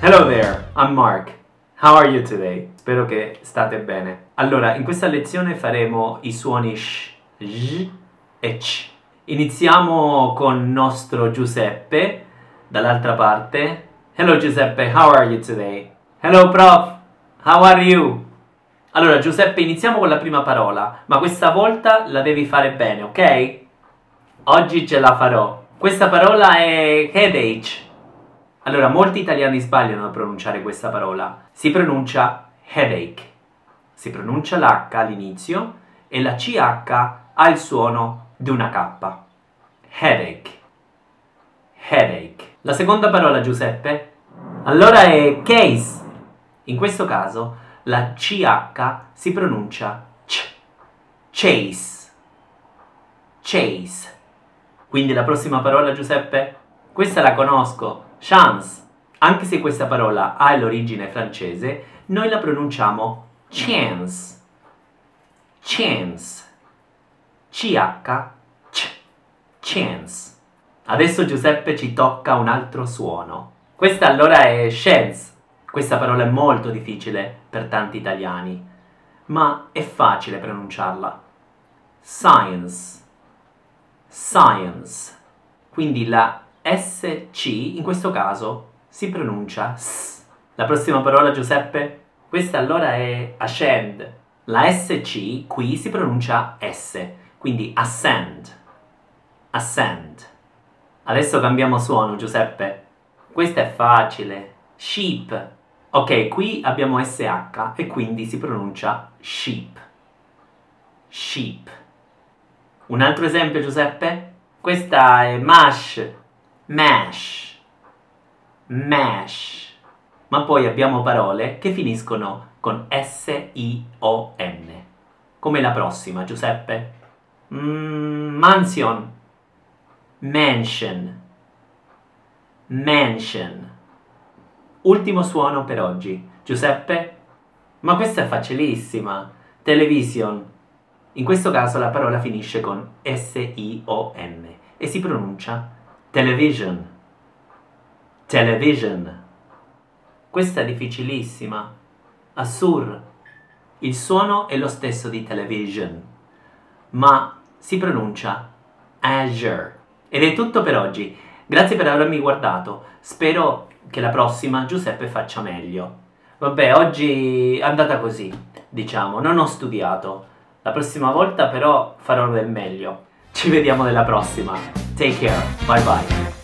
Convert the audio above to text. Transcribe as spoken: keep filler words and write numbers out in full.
Hello there, I'm Mark. How are you today? Spero che state bene. Allora, in questa lezione faremo i suoni sh, j e ch. Iniziamo con nostro Giuseppe, dall'altra parte. Hello Giuseppe, how are you today? Hello prof, how are you? Allora Giuseppe, iniziamo con la prima parola, ma questa volta la devi fare bene, ok? Oggi ce la farò. Questa parola è headache. Allora, molti italiani sbagliano a pronunciare questa parola. Si pronuncia headache. Si pronuncia l'H all'inizio e la C H ha il suono di una K. Headache. Headache. La seconda parola, Giuseppe? Allora è case. In questo caso la C H si pronuncia C. Chase. Chase. Quindi la prossima parola, Giuseppe? Questa la conosco. Chance. Anche se questa parola ha l'origine francese, noi la pronunciamo chance. Chance. C H C. Chance. Adesso Giuseppe ci tocca un altro suono. Questa allora è chance. Questa parola è molto difficile per tanti italiani, ma è facile pronunciarla. Science. Science. Quindi la S C in questo caso si pronuncia S. La prossima parola, Giuseppe? Questa allora è ascend. La S C qui si pronuncia S, quindi ascend. Ascend. Adesso cambiamo suono, Giuseppe. Questa è facile. Sheep. Ok, qui abbiamo S H e quindi si pronuncia sheep. Sheep. Un altro esempio, Giuseppe? Questa è mash. Mash. Mash. Ma poi abbiamo parole che finiscono con S I O N. Come la prossima, Giuseppe? Mm, mansion. Mansion. Mansion. Ultimo suono per oggi. Giuseppe? Ma questa è facilissima. Television. In questo caso la parola finisce con S I O N e si pronuncia television. Television. Questa è difficilissima. Assur. Il suono è lo stesso di television, ma si pronuncia Azure. Ed è tutto per oggi. Grazie per avermi guardato. Spero che la prossima Giuseppe faccia meglio. Vabbè, oggi è andata così, diciamo, non ho studiato. La prossima volta però farò del meglio. Ci vediamo nella prossima. Take care. Bye bye.